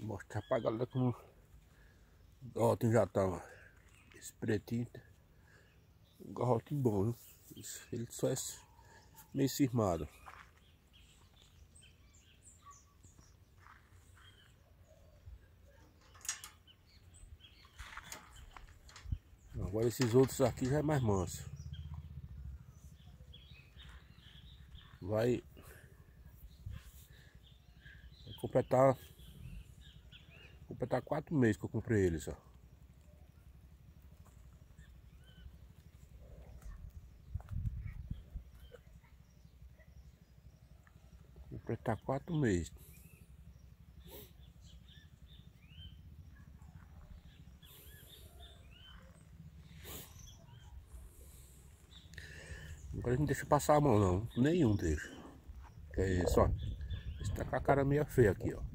Mostrar pra galera como ontem já tava. Esse pretinho, um garrote bom, viu? Ele só é meio cismado. Agora esses outros aqui já é mais manso. Vai completar 4 meses que eu comprei eles, ó. Completar 4 meses. Agora a gente deixa passar a mão não. Nenhum deixa. Que é isso, ó. Esse tá com a cara meio feia aqui, ó.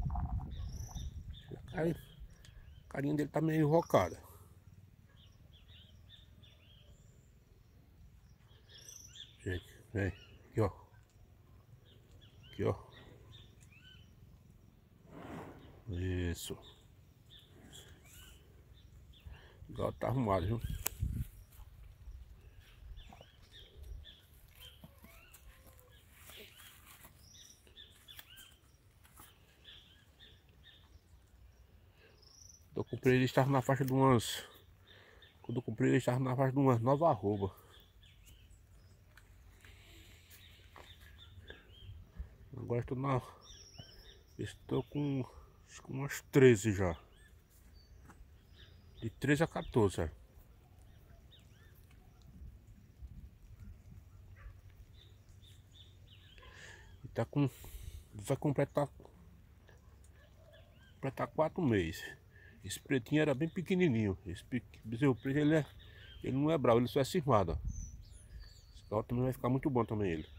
A carinha dele tá meio invocada. Gente, vem. Aqui, ó. Aqui, ó. Isso. O gato tá arrumado, viu? Eu comprei ele, estava na faixa de umas... Quando eu comprei ele, estava na faixa de umas 9 arroba. Agora estou na... Estou com... Acho que umas 13 já. De 13 a 14, sério. E tá com... Vai completar 4 meses. Esse pretinho era bem pequenininho. Esse bezerro preto, ele não é bravo, ele só é cismado. Esse carro também vai ficar muito bom também ele.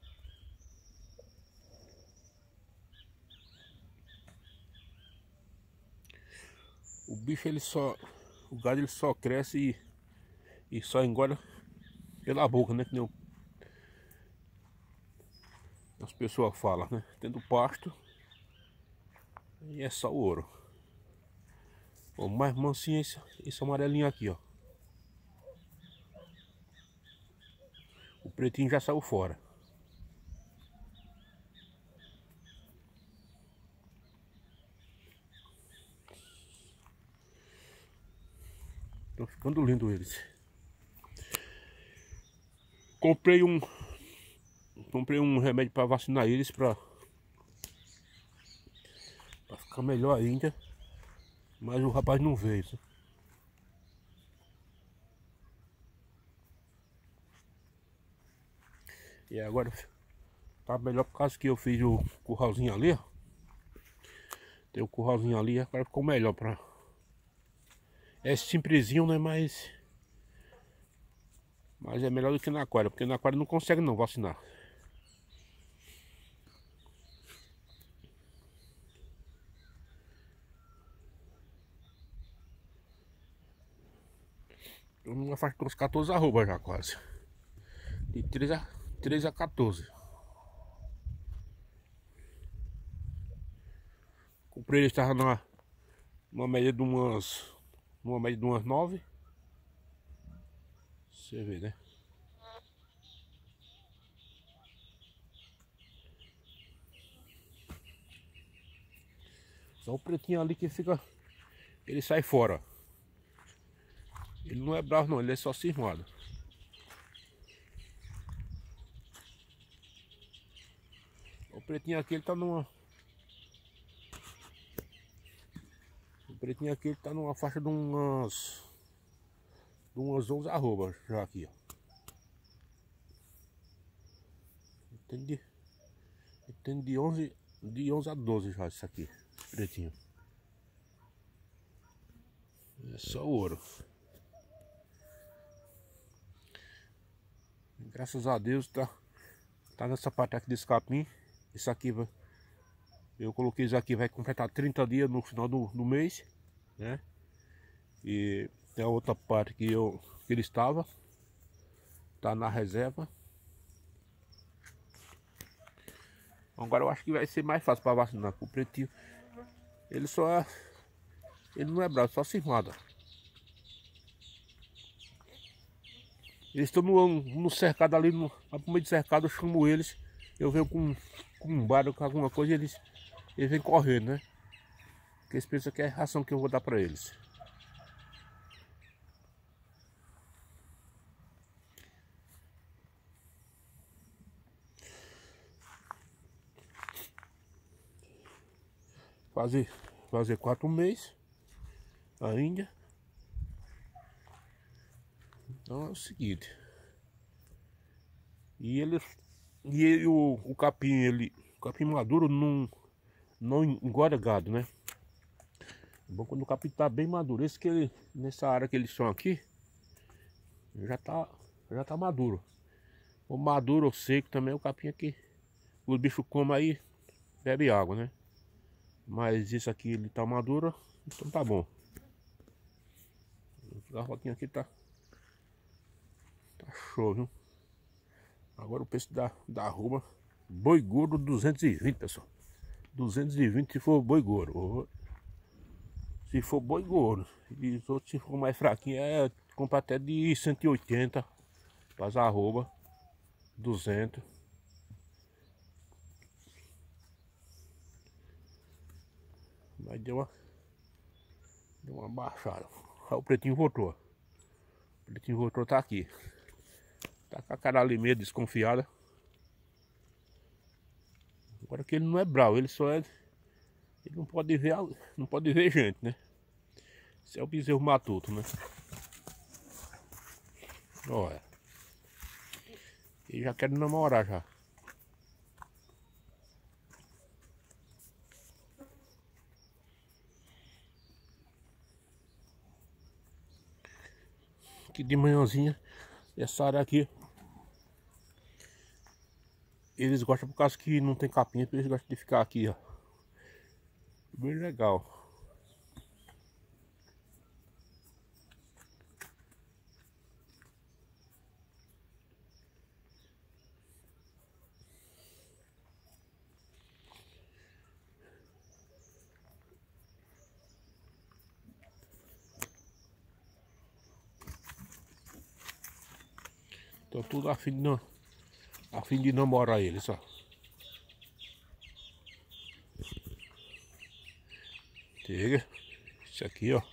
O bicho ele só... O gado ele só cresce e só engorda pela boca, né? Que nem as pessoas falam, né? Tendo pasto e é só o ouro. O mais mansinho é esse amarelinho aqui, ó. O pretinho já saiu fora. Estão ficando lindo eles. Comprei um remédio para vacinar eles para ficar melhor ainda. Mas o rapaz não veio. E agora tá melhor por causa que eu fiz o curralzinho ali, ó. Tem o curralzinho ali, agora ficou melhor pra... É simplesinho, né? Mas é melhor do que na aquário, porque na aquário não consegue não vacinar. Eu não faço uns 14 arroba já quase. De 13 a 14. Comprei ele, estava numa média de umas... Numa média de umas 9. Você vê, né? Só o pretinho ali que fica... Ele sai fora. Ele não é bravo não, ele é só cismado. O pretinho aqui ele tá numa... O pretinho aqui ele tá numa faixa de umas 11 arrobas já aqui, ó. Tem de 11 a 12 já isso aqui, pretinho. É só ouro. Graças a Deus tá nessa parte aqui desse capim. Isso aqui eu coloquei isso aqui, vai completar 30 dias no final do mês, né? E tem a outra parte que ele estava, tá na reserva. Agora eu acho que vai ser mais fácil para vacinar com o pretinho. Ele só é... Ele não é bravo, só cismado. Eles estão no cercado ali, no meio de cercado, eu chamo eles. Eu venho com um barco, com alguma coisa, eles vêm correndo, né? Porque eles pensam que é a ração que eu vou dar pra eles. Fazer 4 meses ainda. Então é o seguinte. O capim, o capim maduro não engorda gado, né? É bom quando o capim tá bem maduro. Esse que ele, nessa área que eles estão aqui, já tá maduro. O maduro ou seco também, o capim aqui, os bichos comem aí, bebe água, né? Mas isso aqui ele tá maduro, então tá bom. A garrotinha aqui tá show, viu? Agora o preço da arroba, boi gordo 220, pessoal. 220 se for boi gordo. Se for boi gordo. E os outros, se for mais fraquinho, compra até de 180. Faz arroba 200. Mas deu uma baixada. Aí o pretinho voltou. O pretinho voltou, tá aqui. Tá com a cara ali meio desconfiada. Agora que ele não é bravo, ele só é... Ele não pode ver gente, né? Esse é o bezerro matuto, né? Olha. Ele já quer namorar já. Aqui de manhãzinha, essa área aqui, eles gostam por causa que não tem capinha, eles gostam de ficar aqui, ó. Bem legal. Então tudo a fim de namorar eles, ó. Chega. Esse aqui, ó.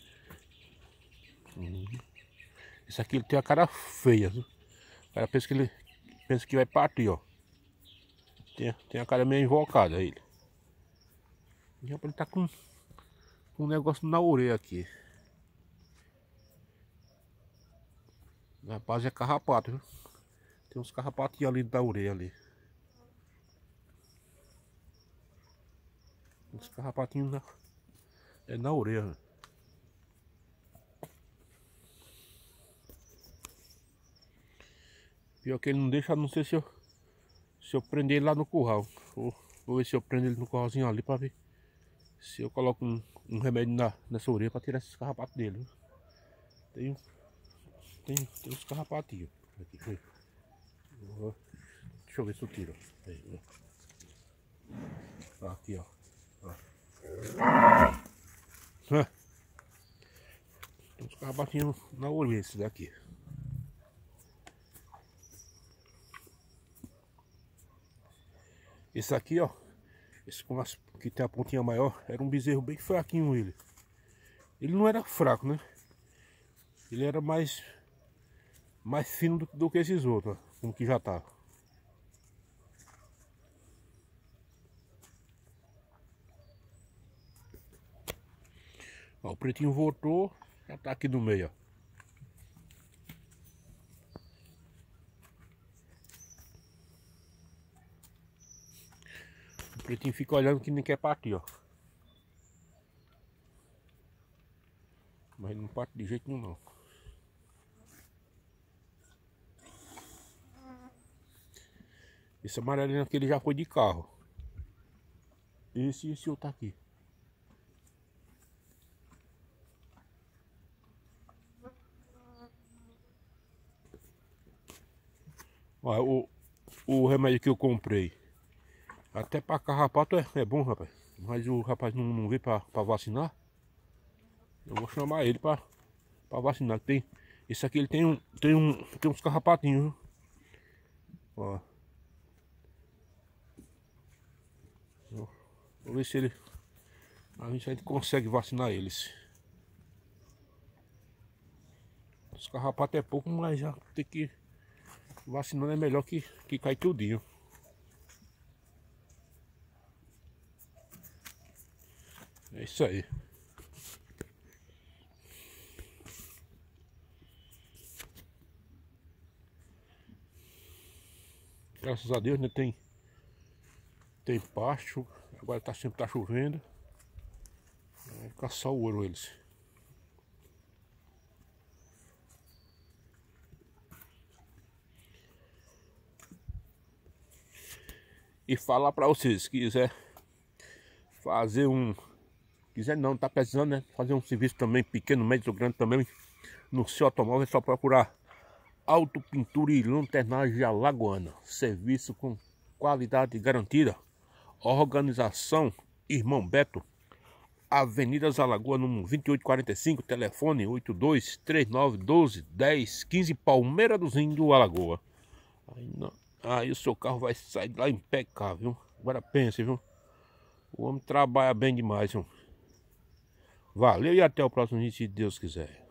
Esse aqui ele tem a cara feia, viu? O cara pensa que vai partir, ó. Tem a cara meio invocada ele. E ele tá com um negócio na orelha aqui. Rapaz, é carrapato, viu? Tem uns carrapatinhos ali da orelha ali. Uns carrapatinhos na orelha. Pior que ele não deixa, não sei se eu prender ele lá no curral. Vou ver se eu prendo ele no curralzinho ali pra ver se eu coloco um remédio nessa orelha pra tirar esses carrapatos dele. Viu? Tem uns carrapatinhos aqui. Deixa eu ver se eu tiro. Aí, ó. Aqui, ó. Tem uns carrapatinhos na orelha esse daqui. Esse aqui, ó. Esse que tem a pontinha maior, era um bezerro bem fraquinho ele. Ele não era fraco, né? Ele era mais fino do que esses outros, ó, como que já tá. Ó, o pretinho voltou, já tá aqui no meio, ó. O pretinho fica olhando que nem quer partir, ó. Mas não parte de jeito nenhum, não. Esse amarelinho aqui ele já foi de carro. Esse outro aqui. Olha, o remédio que eu comprei. Até pra carrapato é bom, rapaz. mas o rapaz não veio pra vacinar. Eu vou chamar ele pra vacinar. Esse aqui ele tem uns carrapatinhos, viu? Ó. Vou ver se a gente consegue vacinar eles. Os carrapatos é pouco, mas já tem que vacinando é melhor que cai tudinho. É isso aí. Graças a Deus, né? Tem pasto. Agora sempre tá chovendo. Vai ficar só o ouro eles. E falar pra vocês, se quiser fazer quiser não, tá precisando, né? Fazer um serviço também pequeno, médio, grande também no seu automóvel, é só procurar Auto Pintura e Lanternagem Alagoana. Serviço com qualidade garantida. Organização Irmão Beto, Avenida Alagoas, número 2845, telefone 8239121015, Palmeira dos Índios, Alagoas. Aí o seu carro vai sair lá impecável. Agora pense, viu? O homem trabalha bem demais, viu? Valeu e até o próximo vídeo, se Deus quiser.